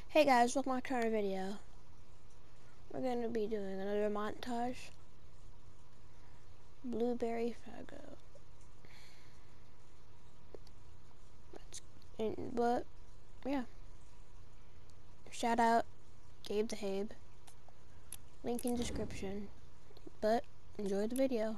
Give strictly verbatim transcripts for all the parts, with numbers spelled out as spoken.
Hey guys, welcome back to our video. We're going to be doing another montage. Blueberry Faygo. That's, but, yeah. Shout out Gabe the Habe. Link in description. But, enjoy the video.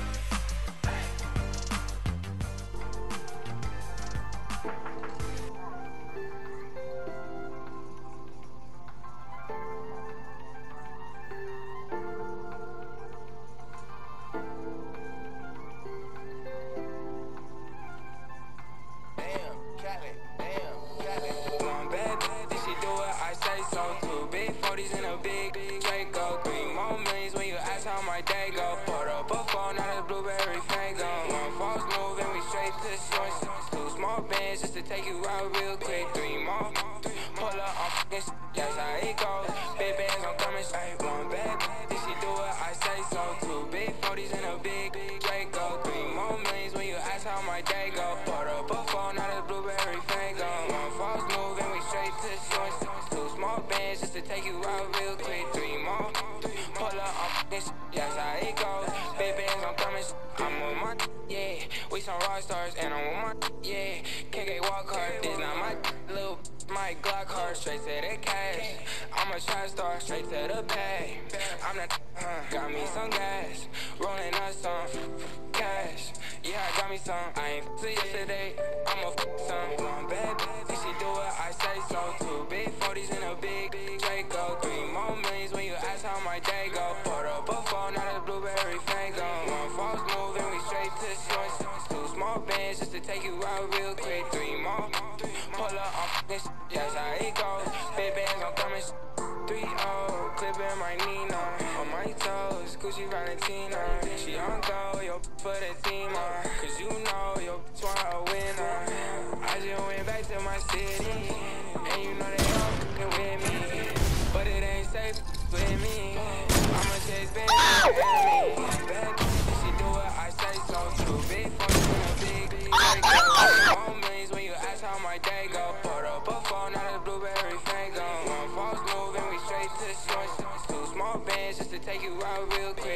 Day go, put up a phone, now the blueberry fango. One false move and we straight to the source. Two small bands just to take you out real quick. Three more, pull up on fucking shit, that's how it goes. Big bands, I'm coming straight. One bad bitch, she do it, I say so. Two big forties and a big Draco. Three more millions when you ask how my day go. Put up a phone, now the blueberry fango. One false move and we straight to the source. Two small bands just to take you out real quick. Three more, pull up on fucking shit. That's how it goes. Big bands, I'm coming. I'm on my, yeah. We some rock stars, and I'm on my, yeah. K K walk hard. This not my little, my Glock hard. Straight to the cash. I'm a trap star, straight to the pay. I'm the, uh, got me some gas. Rolling up some cash. Yeah, I got me some. I ain't f***ed yesterday. I'm a f*** some. One bad bitch, she do it, I say so. Two big forties and a big Draco. Three more millions when you ask how my day go. Put up a phone, now the blueberry fango. One false move and we straight to the source. Two small bands just to take you out real quick. Three more, pull up on fucking shit, that's how it goes. Big bands, I'm coming. three oh, clipping my Nina. On my toes, Gucci Valentina. She on go, yo, for the team on. Cause you know, yo, want a winner. I just went back to my city. And you know they all fucking with me. But it ain't safe with me. I'ma chase baby and me. Bad bitch, she do it, I say so. Two big phones in a big, big go. More millions when you ask how my day go. Put up a phone, now the blueberry fango. One false move and we straight to the source. Two small bands just to take you out real quick.